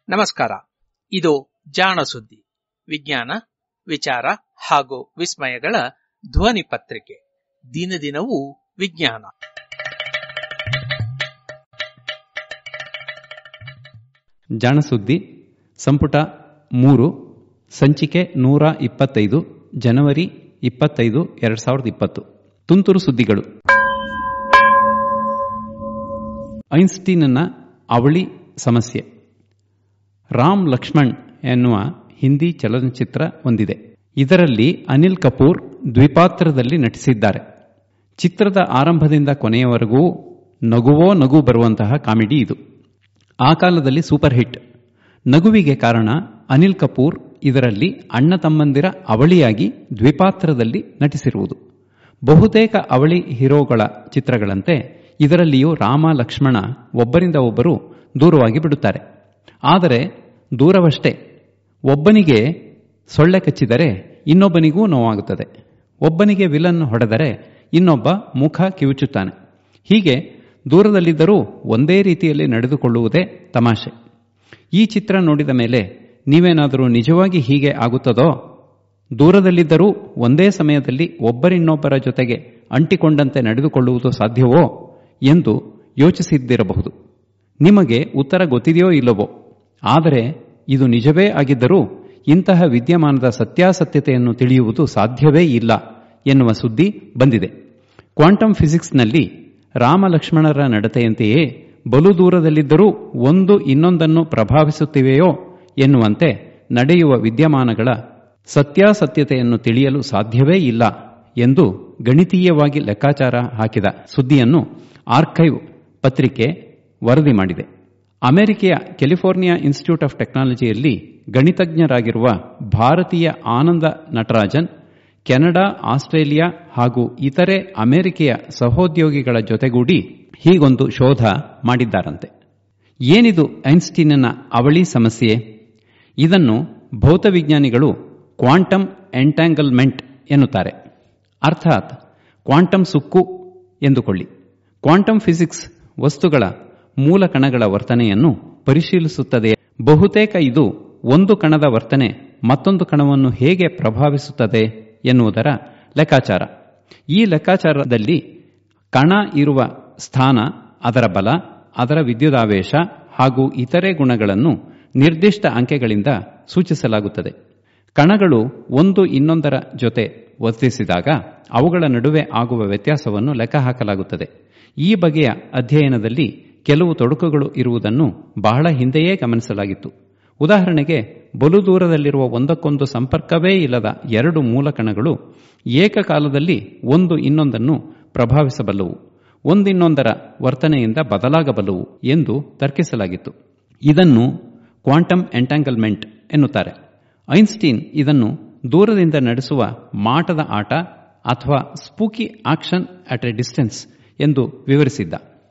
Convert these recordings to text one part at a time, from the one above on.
ನಮಸ್ಕಾರ. ಇದು ಜಾಣ ಸುದ್ದಿ, ವಿಜ್ಞಾನ, ವಿಚಾರ ಹಾಗೂ ವಿಸ್ಮಯಗಳ ಧ್ವನಿ ಪತ್ರಿಕೆ. ದಿನದಿನವೂ ವಿಜ್ಞಾನ. ಜಾಣ ಸುದ್ದಿ ಸಂಪುಟ 3, ಸಂಚಿಕೆ 125, ಜನವರಿ 25, 2020. ತುಂತುರು ಸುದ್ದಿಗಳು. ಐನ್ಸ್ಟೀನ್ನ ಅವಳಿ ಸಮಸ್ಯೆ. ರಾಮ್ ಲಕ್ಷ್ಮಣ್ ಎನ್ನುವ ಹಿಂದಿ ಚಲನಚಿತ್ರ ಒಂದಿದೆ. ಇದರಲ್ಲಿ ಅನಿಲ್ ಕಪೂರ್ ದ್ವಿಪಾತ್ರದಲ್ಲಿ ನಟಿಸಿದ್ದಾರೆ. ಚಿತ್ರದ ಆರಂಭದಿಂದ ಕೊನೆಯವರೆಗೂ ನಗುವೋ ನಗು ಬರುವಂತಹ ಕಾಮಿಡಿ ಇದು. ಆ ಕಾಲದಲ್ಲಿ ಸೂಪರ್ ಹಿಟ್. ನಗುವಿಗೆ ಕಾರಣ ಅನಿಲ್ ಕಪೂರ್ ಇದರಲ್ಲಿ ಅಣ್ಣ ತಮ್ಮಂದಿರ ಅವಳಿಯಾಗಿ ದ್ವಿಪಾತ್ರದಲ್ಲಿ ನಟಿಸಿರುವುದು. ಬಹುತೇಕ ಅವಳಿ ಹೀರೋಗಳ ಚಿತ್ರಗಳಂತೆ ಇದರಲ್ಲಿಯೂ ರಾಮ ಲಕ್ಷ್ಮಣ ಒಬ್ಬರಿಂದ ಒಬ್ಬರು ದೂರವಾಗಿ ಬಿಡುತ್ತಾರೆ. ಆದರೆ ದೂರವಷ್ಟೇ. ಒಬ್ಬನಿಗೆ ಸೊಳ್ಳೆ ಕಚ್ಚಿದರೆ ಇನ್ನೊಬ್ಬನಿಗೂ ನೋವಾಗುತ್ತದೆ. ಒಬ್ಬನಿಗೆ ವಿಲನ್ ಹೊಡೆದರೆ ಇನ್ನೊಬ್ಬ ಮುಖ ಕಿವುಚುತ್ತಾನೆ. ಹೀಗೆ ದೂರದಲ್ಲಿದ್ದರೂ ಒಂದೇ ರೀತಿಯಲ್ಲಿ ನಡೆದುಕೊಳ್ಳುವುದೇ ತಮಾಷೆ. ಈ ಚಿತ್ರ ನೋಡಿದ ಮೇಲೆ ನೀವೇನಾದರೂ ನಿಜವಾಗಿ ಹೀಗೆ ಆಗುತ್ತದೋ, ದೂರದಲ್ಲಿದ್ದರೂ ಒಂದೇ ಸಮಯದಲ್ಲಿ ಒಬ್ಬರಿನ್ನೊಬ್ಬರ ಜೊತೆಗೆ ಅಂಟಿಕೊಂಡಂತೆ ನಡೆದುಕೊಳ್ಳುವುದು ಸಾಧ್ಯವೋ ಎಂದು ಯೋಚಿಸಿದ್ದಿರಬಹುದು. ನಿಮಗೆ ಉತ್ತರ ಗೊತ್ತಿದೆಯೋ ಇಲ್ಲವೋ, ಆದರೆ ಇದು ನಿಜವೇ ಆಗಿದ್ದರೂ ಇಂತಹ ವಿದ್ಯಮಾನದ ಸತ್ಯಾಸತ್ಯತೆಯನ್ನು ತಿಳಿಯುವುದು ಸಾಧ್ಯವೇ ಇಲ್ಲ ಎನ್ನುವ ಸುದ್ದಿ ಬಂದಿದೆ. ಕ್ವಾಂಟಮ್ ಫಿಸಿಕ್ಸ್ನಲ್ಲಿ ರಾಮ ಲಕ್ಷ್ಮಣರ ನಡತೆಯಂತೆಯೇ ಬಲು ದೂರದಲ್ಲಿದ್ದರೂ ಒಂದು ಇನ್ನೊಂದನ್ನು ಪ್ರಭಾವಿಸುತ್ತಿವೆಯೋ ಎನ್ನುವಂತೆ ನಡೆಯುವ ವಿದ್ಯಮಾನಗಳ ಸತ್ಯಾಸತ್ಯತೆಯನ್ನು ತಿಳಿಯಲು ಸಾಧ್ಯವೇ ಇಲ್ಲ ಎಂದು ಗಣಿತೀಯವಾಗಿ ಲೆಕ್ಕಾಚಾರ ಹಾಕಿದ ಸುದ್ದಿಯನ್ನು ಆರ್ಕೈವ್ ಪತ್ರಿಕೆ ವರದಿ ಮಾಡಿದೆ. ಅಮೆರಿಕೆಯ ಕ್ಯಾಲಿಫೋರ್ನಿಯಾ ಇನ್ಸ್ಟಿಟ್ಯೂಟ್ ಆಫ್ ಟೆಕ್ನಾಲಜಿಯಲ್ಲಿ ಗಣಿತಜ್ಞರಾಗಿರುವ ಭಾರತೀಯ ಆನಂದ ನಟರಾಜನ್ ಕೆನಡಾ, ಆಸ್ಟ್ರೇಲಿಯಾ ಹಾಗೂ ಇತರೆ ಅಮೆರಿಕೆಯ ಸಹೋದ್ಯೋಗಿಗಳ ಜೊತೆಗೂಡಿ ಹೀಗೊಂದು ಶೋಧ ಮಾಡಿದ್ದಾರಂತೆ. ಏನಿದು ಐನ್ಸ್ಟೀನ್ನ ಅವಳಿ ಸಮಸ್ಯೆ? ಇದನ್ನು ಭೌತವಿಜ್ಞಾನಿಗಳು ಕ್ವಾಂಟಮ್ ಎಂಟ್ಯಾಂಗಲ್ಮೆಂಟ್ ಎನ್ನುತ್ತಾರೆ. ಅರ್ಥಾತ್ ಕ್ವಾಂಟಮ್ ಸುಕ್ಕು ಎಂದುಕೊಳ್ಳಿ. ಕ್ವಾಂಟಮ್ ಫಿಸಿಕ್ಸ್ ವಸ್ತುಗಳ ಮೂಲ ಕಣಗಳ ವರ್ತನೆಯನ್ನು ಪರಿಶೀಲಿಸುತ್ತದೆ. ಬಹುತೇಕ ಇದು ಒಂದು ಕಣದ ವರ್ತನೆ ಮತ್ತೊಂದು ಕಣವನ್ನು ಹೇಗೆ ಪ್ರಭಾವಿಸುತ್ತದೆ ಎನ್ನುವುದರ ಲೆಕ್ಕಾಚಾರ. ಈ ಲೆಕ್ಕಾಚಾರದಲ್ಲಿ ಕಣ ಇರುವ ಸ್ಥಾನ, ಅದರ ಬಲ, ಅದರ ವಿದ್ಯುದಾವೇಶ ಹಾಗೂ ಇತರೆ ಗುಣಗಳನ್ನು ನಿರ್ದಿಷ್ಟ ಅಂಕೆಗಳಿಂದ ಸೂಚಿಸಲಾಗುತ್ತದೆ. ಕಣಗಳು ಒಂದು ಇನ್ನೊಂದರ ಜೊತೆ ವರ್ತಿಸಿದಾಗ ಅವುಗಳ ನಡುವೆ ಆಗುವ ವ್ಯತ್ಯಾಸವನ್ನು ಲೆಕ್ಕಹಾಕಲಾಗುತ್ತದೆ. ಈ ಬಗೆಯ ಅಧ್ಯಯನದಲ್ಲಿ ಕೆಲವು ತೊಡಕುಗಳು ಇರುವುದನ್ನು ಬಹಳ ಹಿಂದೆಯೇ ಗಮನಿಸಲಾಗಿತ್ತು. ಉದಾಹರಣೆಗೆ, ಬಲು ದೂರದಲ್ಲಿರುವ ಒಂದಕ್ಕೊಂದು ಸಂಪರ್ಕವೇ ಇಲ್ಲದ ಎರಡು ಮೂಲ ಕಣಗಳು ಏಕಕಾಲದಲ್ಲಿ ಒಂದು ಇನ್ನೊಂದನ್ನು ಪ್ರಭಾವಿಸಬಲ್ಲವು, ಒಂದಿನ್ನೊಂದರ ವರ್ತನೆಯಿಂದ ಬದಲಾಗಬಲ್ಲವು ಎಂದು ತರ್ಕಿಸಲಾಗಿತ್ತು. ಇದನ್ನು ಕ್ವಾಂಟಮ್ ಎಂಟ್ಯಾಂಗಲ್ಮೆಂಟ್ ಎನ್ನುತ್ತಾರೆ. ಐನ್ಸ್ಟೀನ್ ಇದನ್ನು ದೂರದಿಂದ ನಡೆಸುವ ಮಾಟದ ಆಟ ಅಥವಾ spooky action at a distance ಎಂದು ವಿವರಿಸಿದ್ದ.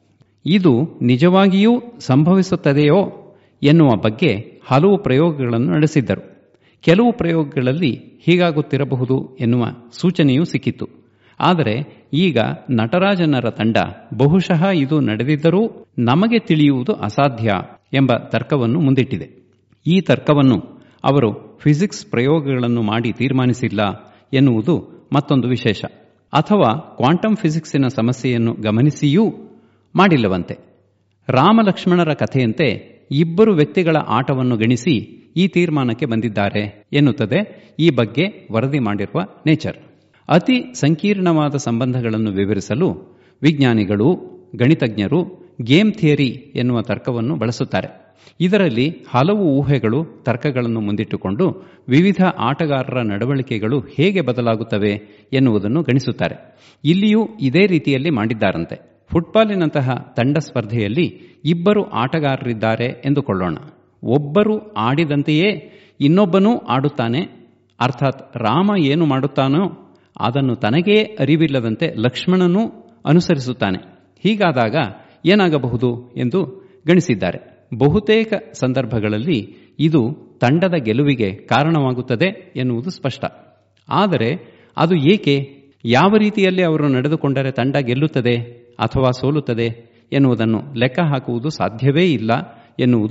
ಇದು ನಿಜವಾಗಿಯೂ ಸಂಭವಿಸುತ್ತದೆಯೋ ಎನ್ನುವ ಬಗ್ಗೆ ಹಲವು ಪ್ರಯೋಗಗಳನ್ನು ನಡೆಸಿದ್ದರು. ಕೆಲವು ಪ್ರಯೋಗಗಳಲ್ಲಿ ಹೀಗಾಗುತ್ತಿರಬಹುದು ಎನ್ನುವ ಸೂಚನೆಯೂ ಸಿಕ್ಕಿತ್ತು. ಆದರೆ ಈಗ ನಟರಾಜನರ ತಂಡ ಬಹುಶಃ ಇದು ನಡೆದಿದ್ದರೂ ನಮಗೆ ತಿಳಿಯುವುದು ಅಸಾಧ್ಯ ಎಂಬ ತರ್ಕವನ್ನು ಮುಂದಿಟ್ಟಿದೆ. ಈ ತರ್ಕವನ್ನು ಅವರು ಫಿಸಿಕ್ಸ್ ಪ್ರಯೋಗಗಳನ್ನು ಮಾಡಿ ತೀರ್ಮಾನಿಸಿಲ್ಲ ಎನ್ನುವುದು ಮತ್ತೊಂದು ವಿಶೇಷ. ಅಥವಾ ಕ್ವಾಂಟಮ್ ಫಿಸಿಕ್ಸಿನ ಸಮಸ್ಯೆಯನ್ನು ಗಮನಿಸಿಯೂ ಮಾಡಿಲ್ಲವಂತೆ. ರಾಮಲಕ್ಷ್ಮಣರ ಕಥೆಯಂತೆ ಇಬ್ಬರು ವ್ಯಕ್ತಿಗಳ ಆಟವನ್ನು ಗಣಿಸಿ ಈ ತೀರ್ಮಾನಕ್ಕೆ ಬಂದಿದ್ದಾರೆ ಎನ್ನುತ್ತದೆ ಈ ಬಗ್ಗೆ ವರದಿ ಮಾಡಿರುವ ನೇಚರ್. ಅತಿ ಸಂಕೀರ್ಣವಾದ ಸಂಬಂಧಗಳನ್ನು ವಿವರಿಸಲು ವಿಜ್ಞಾನಿಗಳು, ಗಣಿತಜ್ಞರು ಗೇಮ್ ಥಿಯರಿ ಎನ್ನುವ ತರ್ಕವನ್ನು ಬಳಸುತ್ತಾರೆ. ಇದರಲ್ಲಿ ಹಲವು ಊಹೆಗಳು, ತರ್ಕಗಳನ್ನು ಮುಂದಿಟ್ಟುಕೊಂಡು ವಿವಿಧ ಆಟಗಾರರ ನಡವಳಿಕೆಗಳು ಹೇಗೆ ಬದಲಾಗುತ್ತವೆ ಎನ್ನುವುದನ್ನು ಗಣಿಸುತ್ತಾರೆ. ಇಲ್ಲಿಯೂ ಇದೇ ರೀತಿಯಲ್ಲಿ ಮಾಡಿದ್ದಾರಂತೆ. ಫುಟ್ಬಾಲಿನಂತಹ ತಂಡ ಸ್ಪರ್ಧೆಯಲ್ಲಿ ಇಬ್ಬರು ಆಟಗಾರರಿದ್ದಾರೆ ಎಂದುಕೊಳ್ಳೋಣ. ಒಬ್ಬರು ಆಡಿದಂತೆಯೇ ಇನ್ನೊಬ್ಬನೂ ಆಡುತ್ತಾನೆ. ಅರ್ಥಾತ್ ರಾಮ ಏನು ಮಾಡುತ್ತಾನೋ ಅದನ್ನು ತನಗೇ ಅರಿವಿಲ್ಲದಂತೆ ಲಕ್ಷ್ಮಣನೂ ಅನುಸರಿಸುತ್ತಾನೆ. ಹೀಗಾದಾಗ ಏನಾಗಬಹುದು ಎಂದು ಗಣಿಸಿದ್ದಾರೆ. ಬಹುತೇಕ ಸಂದರ್ಭಗಳಲ್ಲಿ ಇದು ತಂಡದ ಗೆಲುವಿಗೆ ಕಾರಣವಾಗುತ್ತದೆ ಎನ್ನುವುದು ಸ್ಪಷ್ಟ. ಆದರೆ ಅದು ಏಕೆ, ಯಾವ ರೀತಿಯಲ್ಲಿ ಅವರು ನಡೆದುಕೊಂಡರೆ ತಂಡ ಗೆಲ್ಲುತ್ತದೆ ಅಥವಾ ಸೋಲುತ್ತದೆ ಎನ್ನುವುದನ್ನು ಲೆಕ್ಕ ಹಾಕುವುದು ಸಾಧ್ಯವೇ ಇಲ್ಲ ಎನ್ನುವುದು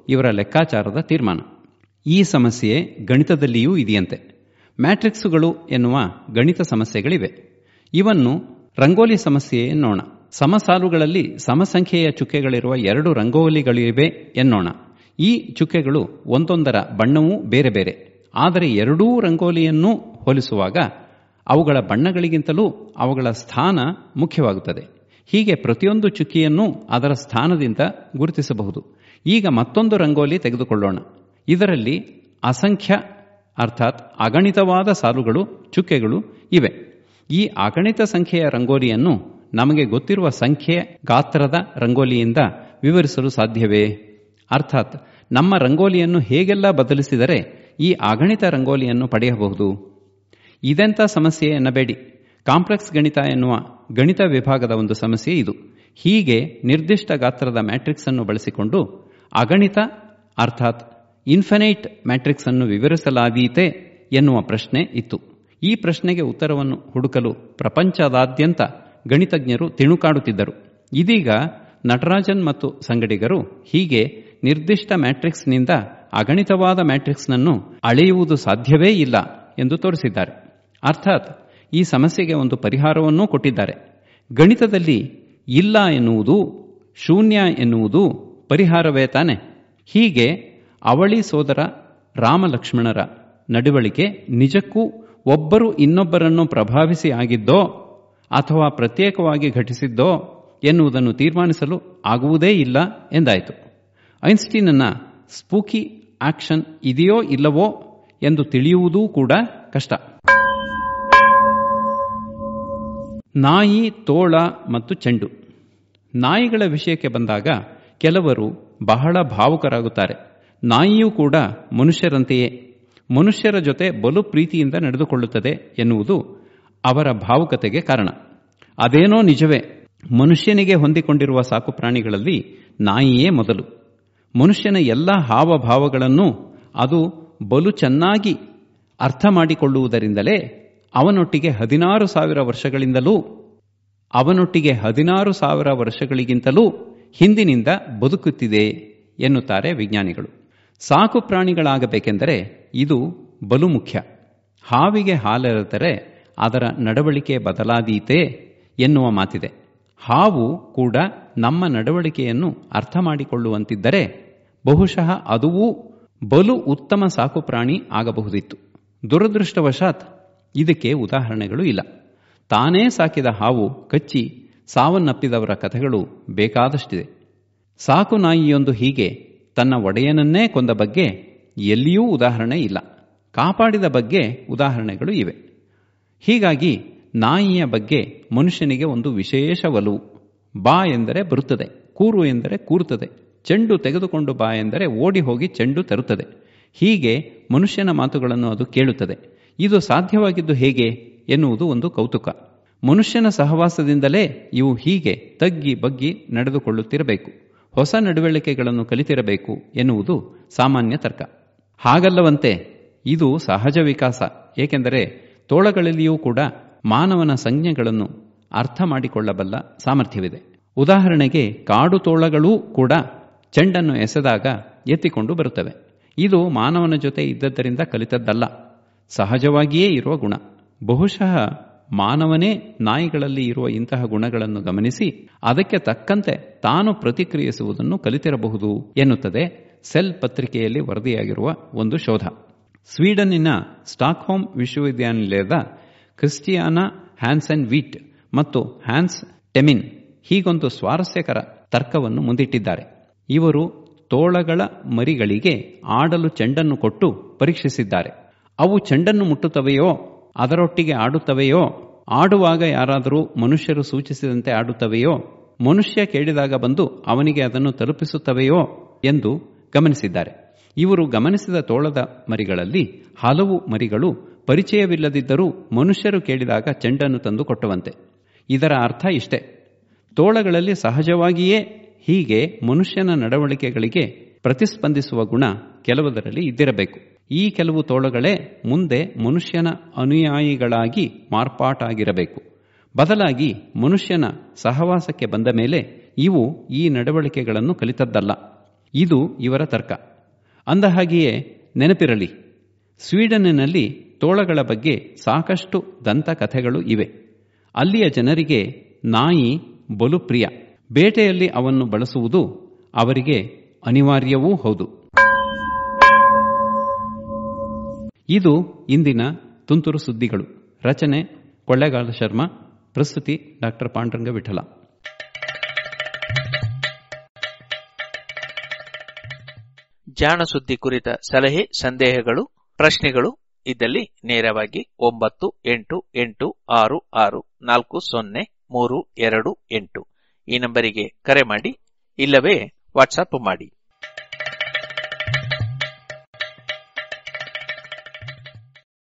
ಇವರ ಲೆಕ್ಕಾಚಾರದ ತೀರ್ಮಾನ. ಈ ಸಮಸ್ಯೆ ಗಣಿತದಲ್ಲಿಯೂ ಇದೆಯಂತೆ. ಮ್ಯಾಟ್ರಿಕ್ಸುಗಳು ಎನ್ನುವ ಗಣಿತ ಸಮಸ್ಯೆಗಳಿವೆ. ಇವನ್ನು ರಂಗೋಲಿ ಸಮಸ್ಯೆ ಎನ್ನೋಣ. ಸಮಸಾಲುಗಳಲ್ಲಿ ಸಮಸಂಖ್ಯೆಯ ಚುಕ್ಕೆಗಳಿರುವ 2 ರಂಗೋಲಿಗಳಿವೆ ಎನ್ನೋಣ. ಈ ಚುಕ್ಕೆಗಳು ಒಂದೊಂದರ ಬಣ್ಣವೂ ಬೇರೆ ಬೇರೆ. ಆದರೆ ಎರಡೂ ರಂಗೋಲಿಯನ್ನು ಹೋಲಿಸುವಾಗ ಅವುಗಳ ಬಣ್ಣಗಳಿಗಿಂತಲೂ ಅವುಗಳ ಸ್ಥಾನ ಮುಖ್ಯವಾಗುತ್ತದೆ. ಹೀಗೆ ಪ್ರತಿಯೊಂದು ಚುಕ್ಕಿಯನ್ನು ಅದರ ಸ್ಥಾನದಿಂದ ಗುರುತಿಸಬಹುದು. ಈಗ ಮತ್ತೊಂದು ರಂಗೋಲಿ ತೆಗೆದುಕೊಳ್ಳೋಣ. ಇದರಲ್ಲಿ ಅಸಂಖ್ಯ ಅರ್ಥಾತ್ ಅಗಣಿತವಾದ ಸಾಲುಗಳು, ಚುಕ್ಕೆಗಳು ಇವೆ. ಈ ಅಗಣಿತ ಸಂಖ್ಯೆಯ ರಂಗೋಲಿಯನ್ನು ನಮಗೆ ಗೊತ್ತಿರುವ ಸಂಖ್ಯೆ ಗಾತ್ರದ ರಂಗೋಲಿಯಿಂದ ವಿವರಿಸಲು ಸಾಧ್ಯವೇ? ಅರ್ಥಾತ್ ನಮ್ಮ ರಂಗೋಲಿಯನ್ನು ಹೇಗೆಲ್ಲ ಬದಲಿಸಿದರೆ ಈ ಅಗಣಿತ ರಂಗೋಲಿಯನ್ನು ಪಡೆಯಬಹುದು? ಇದೆಂಥ ಸಮಸ್ಯೆ ಎನ್ನಬೇಡಿ. ಕಾಂಪ್ಲೆಕ್ಸ್ ಗಣಿತ ಎನ್ನುವ ಗಣಿತ ವಿಭಾಗದ ಒಂದು ಸಮಸ್ಯೆ ಇದು. ಹೀಗೆ ನಿರ್ದಿಷ್ಟ ಗಾತ್ರದ ಮ್ಯಾಟ್ರಿಕ್ಸ್ ಅನ್ನು ಬಳಸಿಕೊಂಡು ಅಗಣಿತ ಅರ್ಥಾತ್ ಇನ್ಫಿನೈಟ್ ಮ್ಯಾಟ್ರಿಕ್ಸ್ ಅನ್ನು ವಿವರಿಸಲಾದೀತೆ ಎನ್ನುವ ಪ್ರಶ್ನೆ ಇತ್ತು. ಈ ಪ್ರಶ್ನೆಗೆ ಉತ್ತರವನ್ನು ಹುಡುಕಲು ಪ್ರಪಂಚದಾದ್ಯಂತ ಗಣಿತಜ್ಞರು ತಿಣುಕಾಡುತ್ತಿದ್ದರು. ಇದೀಗ ನಟರಾಜನ್ ಮತ್ತು ಸಂಗಡಿಗರು ಹೀಗೆ ನಿರ್ದಿಷ್ಟ ಮ್ಯಾಟ್ರಿಕ್ಸ್ನಿಂದ ಅಗಣಿತವಾದ ಮ್ಯಾಟ್ರಿಕ್ಸ್ನನ್ನು ಅಳೆಯುವುದು ಸಾಧ್ಯವೇ ಇಲ್ಲ ಎಂದು ತೋರಿಸಿದ್ದಾರೆ. ಅರ್ಥಾತ್ ಈ ಸಮಸ್ಯೆಗೆ ಒಂದು ಪರಿಹಾರವನ್ನೂ ಕೊಟ್ಟಿದ್ದಾರೆ. ಗಣಿತದಲ್ಲಿ ಇಲ್ಲ ಎನ್ನುವುದು, ಶೂನ್ಯ ಎನ್ನುವುದು ಪರಿಹಾರವೇ ತಾನೆ. ಹೀಗೆ ಅವಳಿ ಸೋದರ ರಾಮಲಕ್ಷ್ಮಣರ ನಡವಳಿಕೆ ನಿಜಕ್ಕೂ ಒಬ್ಬರು ಇನ್ನೊಬ್ಬರನ್ನು ಪ್ರಭಾವಿಸಿ ಆಗಿದ್ದೋ ಅಥವಾ ಪ್ರತ್ಯೇಕವಾಗಿ ಘಟಿಸಿದ್ದೋ ಎನ್ನುವುದನ್ನು ತೀರ್ಮಾನಿಸಲು ಆಗುವುದೇ ಇಲ್ಲ ಎಂದಾಯಿತು. ಐನ್ಸ್ಟೀನ್ನ ಸ್ಪೂಕಿ ಆಕ್ಷನ್ ಇದೆಯೋ ಇಲ್ಲವೋ ಎಂದು ತಿಳಿಯುವುದೂ ಕೂಡ ಕಷ್ಟ. ನಾಯಿ, ತೋಳ ಮತ್ತು ಚೆಂಡು. ನಾಯಿಗಳ ವಿಷಯಕ್ಕೆ ಬಂದಾಗ ಕೆಲವರು ಬಹಳ ಭಾವುಕರಾಗುತ್ತಾರೆ. ನಾಯಿಯೂ ಕೂಡ ಮನುಷ್ಯರಂತೆಯೇ ಮನುಷ್ಯರ ಜೊತೆ ಬಲು ಪ್ರೀತಿಯಿಂದ ನಡೆದುಕೊಳ್ಳುತ್ತದೆ ಎನ್ನುವುದು ಅವರ ಭಾವುಕತೆಗೆ ಕಾರಣ. ಅದೇನೋ ನಿಜವೇ. ಮನುಷ್ಯನಿಗೆ ಹೊಂದಿಕೊಂಡಿರುವ ಸಾಕು ಪ್ರಾಣಿಗಳಲ್ಲಿ ನಾಯಿಯೇ ಮೊದಲು. ಮನುಷ್ಯನ ಎಲ್ಲ ಹಾವಭಾವಗಳನ್ನು ಅದು ಬಲು ಚೆನ್ನಾಗಿ ಅರ್ಥ ಮಾಡಿಕೊಳ್ಳುವುದರಿಂದಲೇ ಅವನೊಟ್ಟಿಗೆ 16,000 ವರ್ಷಗಳಿಗಿಂತಲೂ ಹಿಂದಿನಿಂದ ಬದುಕುತ್ತಿದೆ ಎನ್ನುತ್ತಾರೆ ವಿಜ್ಞಾನಿಗಳು. ಸಾಕು ಪ್ರಾಣಿಗಳಾಗಬೇಕೆಂದರೆ ಇದು ಬಲು ಮುಖ್ಯ. ಹಾವಿಗೆ ಹಾಲೆರೆದರೆ ಅದರ ನಡವಳಿಕೆ ಬದಲಾದೀತೆ ಎನ್ನುವ ಮಾತಿದೆ. ಹಾವು ಕೂಡ ನಮ್ಮ ನಡವಳಿಕೆಯನ್ನು ಅರ್ಥ ಮಾಡಿಕೊಳ್ಳುವಂತಿದ್ದರೆ ಬಹುಶಃ ಅದುವೂ ಬಲು ಉತ್ತಮ ಸಾಕು ಪ್ರಾಣಿ ಆಗಬಹುದಿತ್ತು. ದುರದೃಷ್ಟವಶಾತ್ ಇದಕ್ಕೆ ಉದಾಹರಣೆಗಳು ಇಲ್ಲ. ತಾನೇ ಸಾಕಿದ ಹಾವು ಕಚ್ಚಿ ಸಾವನ್ನಪ್ಪಿದವರ ಕಥೆಗಳು ಬೇಕಾದಷ್ಟಿದೆ. ಸಾಕು ನಾಯಿಯೊಂದು ಹೀಗೆ ತನ್ನ ಒಡೆಯನನ್ನೇ ಕೊಂದ ಬಗ್ಗೆ ಎಲ್ಲಿಯೂ ಉದಾಹರಣೆ ಇಲ್ಲ. ಕಾಪಾಡಿದ ಬಗ್ಗೆ ಉದಾಹರಣೆಗಳು ಇವೆ. ಹೀಗಾಗಿ ನಾಯಿಯ ಬಗ್ಗೆ ಮನುಷ್ಯನಿಗೆ ಒಂದು ವಿಶೇಷ ಒಲವು. ಬಾ ಎಂದರೆ ಬರುತ್ತದೆ, ಕೂರು ಎಂದರೆ ಕೂರುತ್ತದೆ, ಚೆಂಡು ತೆಗೆದುಕೊಂಡು ಬಾ ಎಂದರೆ ಓಡಿ ಹೋಗಿ ಚೆಂಡು ತರುತ್ತದೆ. ಹೀಗೆ ಮನುಷ್ಯನ ಮಾತುಗಳನ್ನು ಅದು ಕೇಳುತ್ತದೆ. ಇದು ಸಾಧ್ಯವಾಗಿದ್ದು ಹೇಗೆ ಎನ್ನುವುದು ಒಂದು ಕೌತುಕ. ಮನುಷ್ಯನ ಸಹವಾಸದಿಂದಲೇ ಇವು ಹೀಗೆ ತಗ್ಗಿ ಬಗ್ಗಿ ನಡೆದುಕೊಳ್ಳುತ್ತಿರಬೇಕು, ಹೊಸ ನಡವಳಿಕೆಗಳನ್ನು ಕಲಿತಿರಬೇಕು ಎನ್ನುವುದು ಸಾಮಾನ್ಯ ತರ್ಕ. ಹಾಗಲ್ಲವಂತೆ, ಇದು ಸಹಜ ವಿಕಾಸ. ಏಕೆಂದರೆ ತೋಳಗಳಲ್ಲಿಯೂ ಕೂಡ ಮಾನವನ ಸಂಜ್ಞೆಗಳನ್ನು ಅರ್ಥ ಮಾಡಿಕೊಳ್ಳಬಲ್ಲ ಸಾಮರ್ಥ್ಯವಿದೆ. ಉದಾಹರಣೆಗೆ ಕಾಡು ತೋಳಗಳೂ ಕೂಡ ಚೆಂಡನ್ನು ಎಸೆದಾಗ ಎತ್ತಿಕೊಂಡು ಬರುತ್ತವೆ. ಇದು ಮಾನವನ ಜೊತೆ ಇದ್ದದ್ದರಿಂದ ಕಲಿತದ್ದಲ್ಲ, ಸಹಜವಾಗಿಯೇ ಇರುವ ಗುಣ. ಬಹುಶಃ ಮಾನವನೇ ನಾಯಿಗಳಲ್ಲಿ ಇರುವ ಇಂತಹ ಗುಣಗಳನ್ನು ಗಮನಿಸಿ ಅದಕ್ಕೆ ತಕ್ಕಂತೆ ತಾನು ಪ್ರತಿಕ್ರಿಯಿಸುವುದನ್ನು ಕಲಿತಿರಬಹುದು ಎನ್ನುತ್ತದೆ ಸೆಲ್ ಪತ್ರಿಕೆಯಲ್ಲಿ ವರದಿಯಾಗಿರುವ ಒಂದು ಶೋಧ. ಸ್ವೀಡನ್ನಿನ ಸ್ಟಾಕ್ಹೋಮ್ ವಿಶ್ವವಿದ್ಯಾನಿಲಯದ ಕ್ರಿಸ್ಟಿಯಾನಾ ಹ್ಯಾನ್ಸೆನ್ ವೀಟ್ ಮತ್ತು ಹ್ಯಾನ್ಸ್ ಟೆಮಿನ್ ಹೀಗೊಂದು ಸ್ವಾರಸ್ಯಕರ ತರ್ಕವನ್ನು ಮುಂದಿಟ್ಟಿದ್ದಾರೆ. ಇವರು ತೋಳಗಳ ಮರಿಗಳಿಗೆ ಆಡಲು ಚೆಂಡನ್ನು ಕೊಟ್ಟು ಪರೀಕ್ಷಿಸಿದ್ದಾರೆ. ಅವು ಚೆಂಡನ್ನು ಮುಟ್ಟುತ್ತವೆಯೋ, ಅದರೊಟ್ಟಿಗೆ ಆಡುತ್ತವೆಯೋ, ಆಡುವಾಗ ಯಾರಾದರೂ ಮನುಷ್ಯರು ಸೂಚಿಸಿದಂತೆ ಆಡುತ್ತವೆಯೋ, ಮನುಷ್ಯ ಕೇಳಿದಾಗ ಬಂದು ಅವನಿಗೆ ಅದನ್ನು ತಲುಪಿಸುತ್ತವೆಯೋ ಎಂದು ಗಮನಿಸಿದ್ದಾರೆ. ಇವರು ಗಮನಿಸಿದ ತೋಳದ ಮರಿಗಳಲ್ಲಿ ಹಲವು ಮರಿಗಳು ಪರಿಚಯವಿಲ್ಲದಿದ್ದರೂ ಮನುಷ್ಯರು ಕೇಳಿದಾಗ ಚೆಂಡನ್ನು ತಂದು ಕೊಟ್ಟವಂತೆ. ಇದರ ಅರ್ಥ ಇಷ್ಟೇ: ತೋಳಗಳಲ್ಲಿ ಸಹಜವಾಗಿಯೇ ಹೀಗೆ ಮನುಷ್ಯನ ನಡವಳಿಕೆಗಳಿಗೆ ಪ್ರತಿಸ್ಪಂದಿಸುವ ಗುಣ ಕೆಲವುದರಲ್ಲಿ ಇದ್ದಿರಬೇಕು. ಈ ಕೆಲವು ತೋಳಗಳೇ ಮುಂದೆ ಮನುಷ್ಯನ ಅನುಯಾಯಿಗಳಾಗಿ ಮಾರ್ಪಾಟಾಗಿರಬೇಕು. ಬದಲಾಗಿ ಮನುಷ್ಯನ ಸಹವಾಸಕ್ಕೆ ಬಂದ ಮೇಲೆ ಇವು ಈ ನಡವಳಿಕೆಗಳನ್ನು ಕಲಿತದ್ದಲ್ಲ. ಇದು ಇವರ ತರ್ಕ. ಅಂದಹಾಗೆಯೇ ನೆನಪಿರಲಿ, ಸ್ವೀಡನ್ನಿನಲ್ಲಿ ತೋಳಗಳ ಬಗ್ಗೆ ಸಾಕಷ್ಟು ದಂತಕಥೆಗಳು ಇವೆ. ಅಲ್ಲಿಯ ಜನರಿಗೆ ನಾಯಿ ಬಲು ಪ್ರಿಯ. ಬೇಟೆಯಲ್ಲಿ ಅವನ್ನು ಬಳಸುವುದು ಅವರಿಗೆ ಅನಿವಾರ್ಯವೂ ಹೌದು. ಇದು ಇಂದಿನ ತುಂತುರು ಸುದ್ದಿಗಳು. ರಚನೆ ಕೊಳ್ಳೇಗಾಲ ಶರ್ಮಾ. ಪ್ರಸ್ತುತಿ ಡಾಕ್ಟರ್ ಪಾಂಡುರಂಗ ವಿಠಲ. ಜಾಣ ಸುದ್ದಿ ಕುರಿತ ಸಲಹೆ, ಸಂದೇಹಗಳು, ಪ್ರಶ್ನೆಗಳು ಇದ್ದಲ್ಲಿ ನೇರವಾಗಿ 9886640328 ಈ ನಂಬರಿಗೆ ಕರೆ ಮಾಡಿ, ಇಲ್ಲವೇ ವಾಟ್ಸಪ್ ಮಾಡಿ.